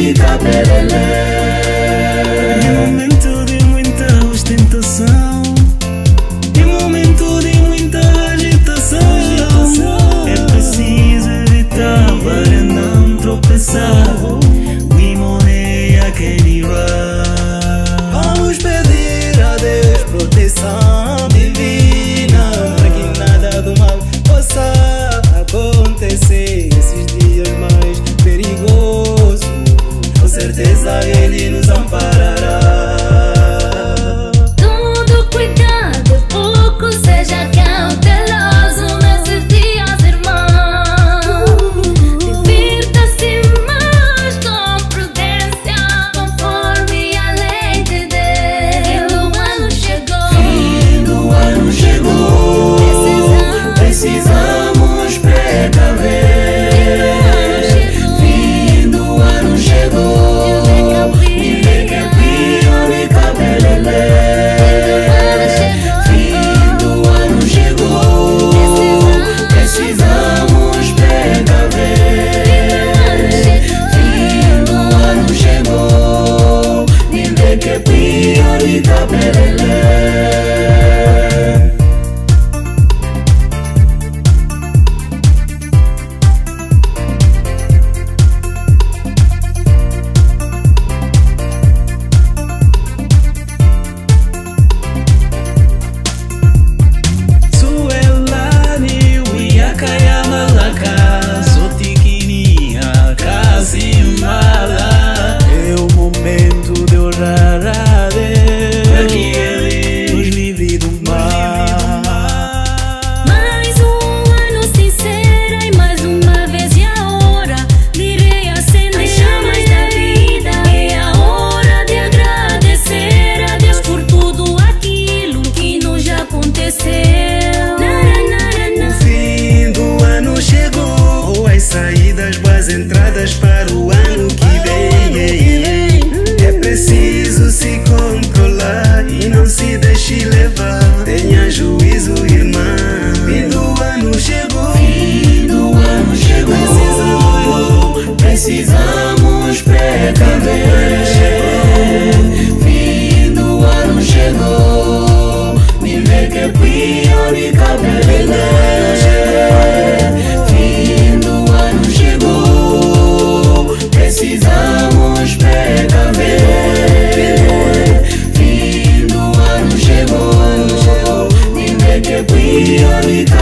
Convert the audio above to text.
Priorica Pelele. É momento de muita ostentação, é momento de muita agitação. É preciso evitar para não tropeçar. Vamos pedir a Deus proteção divina, para que nada do mal possa acontecer. Esses dias mais perigosos, com certeza Ele nos amparará. Todo cuidado é pouco, seja cauteloso nesses dias, irmão. Divirta-se mais com prudência, conforme a lei de Deus. Fim do ano chegou, Precisamos precaver. Fim do ano chegou, e vê que é Priorica Pelele. Fim do ano chegou, precisamos precaver. Fim do ano chegou, e vê que é Priorica Pelele. É o momento de orar a Deus, para que Ele nos livre do mal. mais um ano sincera e mais uma vez é a hora de reacender as chamas da vida. É a hora de agradecer a Deus por tudo aquilo que nos aconteceu. O fim do ano chegou, as saídas, boas entradas para o ano que vem. É preciso se controlar e não se deixe levar. Tenha juízo, irmã. Fim do ano chegou, Fim do ano chegou, precisamos precaver. Fim do ano chegou, me vê que é Priorica Pelele. Fim do ano chegou, precisamos precaver. Fim do ano chegou, me vê que é Priorica